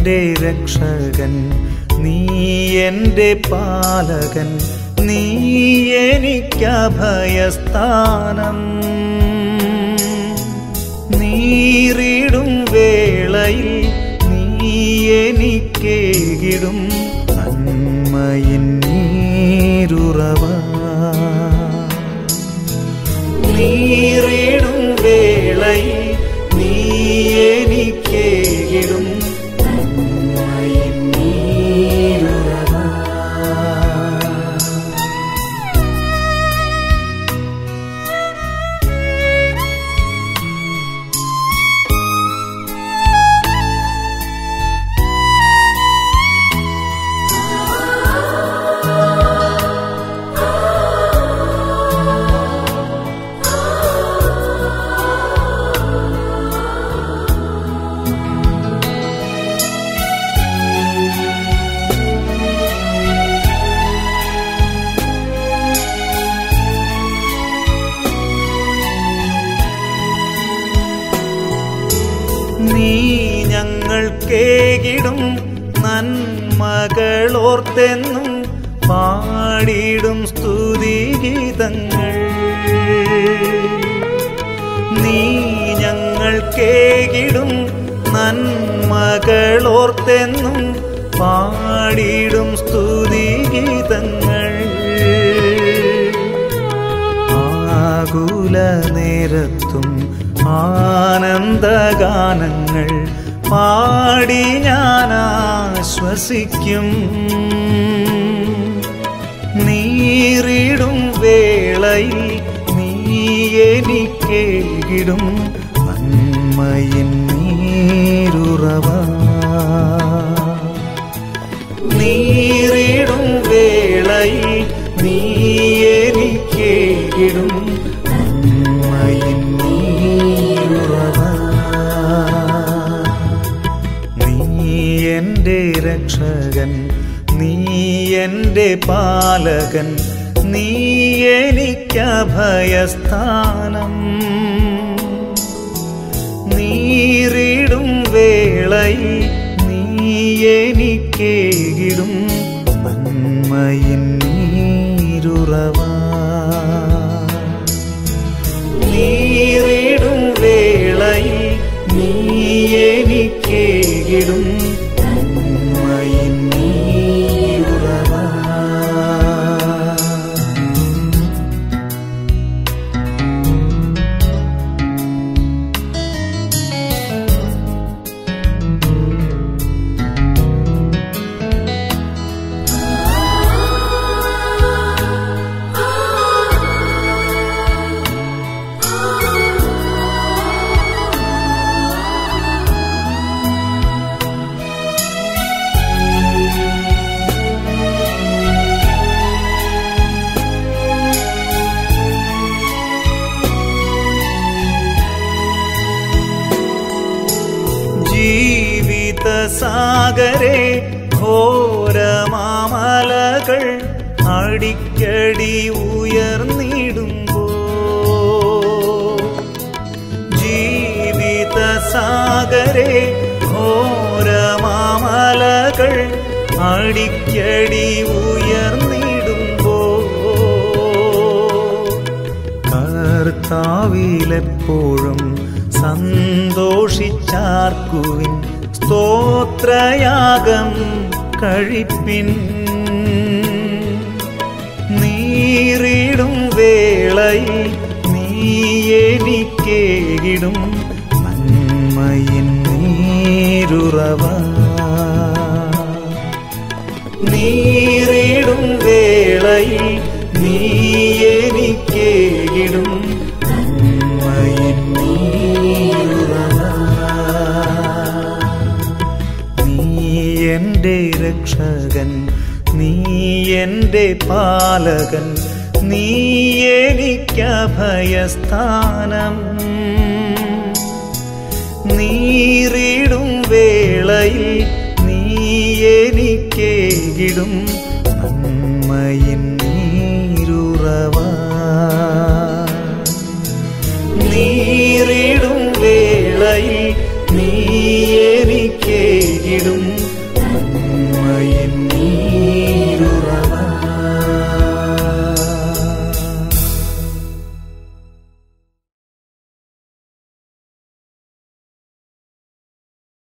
എൻ്റെ രക്ഷകൻ, നീ എൻ്റെ പാലകൻ, നീ എനിക്കഭയസ്ഥാനം. നീറിടും വേളയിൽ നീ എനിക്കേകിടും നന്മയിൻ നീരുറവ. നീറിടും വേളയിൽ നീ എനിക്കേകിടും നന്മയിൻ നീരുറവ. നീ ഞങ്ങൾക്കേകിടും നന്മകളോർത്തെന്നും പാടിടും സ്തുതിഗീതങ്ങൾ. നീ ഞങ്ങൾക്കേകിടും നന്മകളോർത്തെന്നും പാടിടും സ്തുതിഗീതങ്ങൾ. ആകുല നേരത്തും ആനന്ദഗാനങ്ങൾ പാടി ഞാൻ ആശ്വസിക്കും. നീറിടും വേളയിൽ നീ എനിക്കേകിടും നന്മയിൻ നീരുറവ. നീറിടും വേളയിൽ നീ എനിക്കേകിടും നന്മയിൻ നീരുറവ. നീ എൻ്റെ രക്ഷകൻ, നീ എൻ്റെ പാലകൻ, നീ എനിക്കഭയസ്ഥാനം. നീറിടും വേളയിൽ നീ എനിക്കേകിടും നന്മയിൻ നീരുറവ. നീറിടും വേളയിൽ നീ എനിക്കേകിടും നന്മയിൻ നീരുറവ. ജീവിതസാഗരേ ഘോരമാമലകൾ അടിക്കടി ഉയർന്നിടുമ്പോൾ, ജീവിതസാഗരേ ഘോരമാമലകൾ അടിക്കടി ഉയർന്നിടുമ്പോൾ, കർത്താവിലെപ്പോഴും സന്തോഷിച്ചാർക്കുവിൻ, സ്തോത്രയാഗം കഴിപ്പിൻ. നീറിടും വേളയിൽ നീ എനിക്കേകിടും നന്മയിൻ നീരുറവ. നീറിടും വേളയിൽ നീ എനിക്കേകിടും നന്മയിൻ നീരുറവ. നീ എൻ്റെ രക്ഷകൻ, നീ എൻ്റെ പാലകൻ, നീ എനിക്കഭയസ്ഥാനം. നീറിടും വേളയിൽ നീ എനിക്കേകിടും നന്മയിൻ